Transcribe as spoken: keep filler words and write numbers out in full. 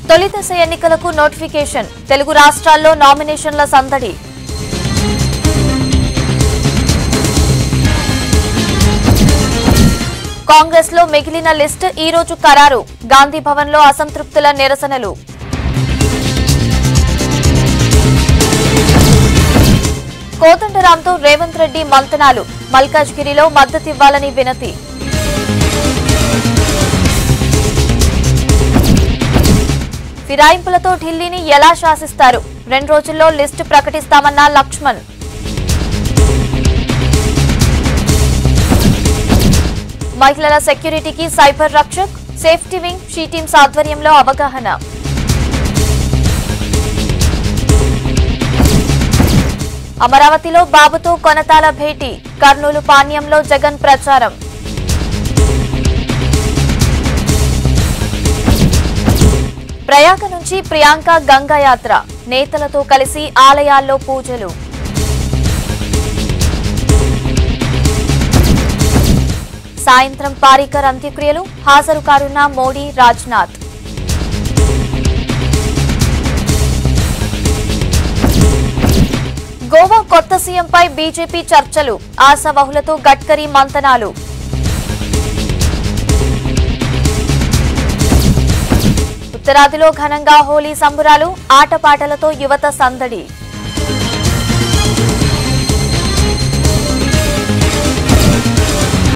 తొలి దశ ఎన్నికలకు నోటిఫికేషన్. తెలుగు రాష్ట్రాల్లో నామినేషన్ల సందడి. కాంగ్రెస్ లో మిగిలిన లిస్ట్ ఈ రోజు ఖరారు. గాంధీ భవన్ లో అసంతృప్తుల నిరసనలు. కోదండరాంతో రేవంత్ రెడ్డి మంతనాలు. మల్కాజ్గిరిలో మద్దతివ్వాలని వినతి. ఫిరాయింపులతో ఢిల్లీని ఎలా శాసిస్తారు? రెండు రోజుల్లో లిస్టు ప్రకటిస్తామన్న లక్ష్మణ్. మహిళల సెక్యూరిటీకి cyber Rakshak, safety wing, she teams ఆధ్వర్యంలో అవగాహన. అమరావతిలో బాబుతో కొనతాల భేటీ. కర్నూలు పాణ్యంలో జగన్ ప్రచారం. ప్రయాగ నుంచి ప్రియాంక గంగా యాత్ర. నేతలతో కలిసి ఆలయాల్లో పూజలు. సాయంత్రం పారీకర్ అంత్యక్రియలు. హాజరు కానున్న మోడీ, రాజ్నాథ్. గోవా కొత్త సీఎంపై బీజేపీ చర్చలు. ఆశావహులతో గడ్కరీ మంతనాలు. ఉత్తరాదిలో ఘనంగా హోలీ సంబురాలు. ఆటపాటలతో యువత సందడి.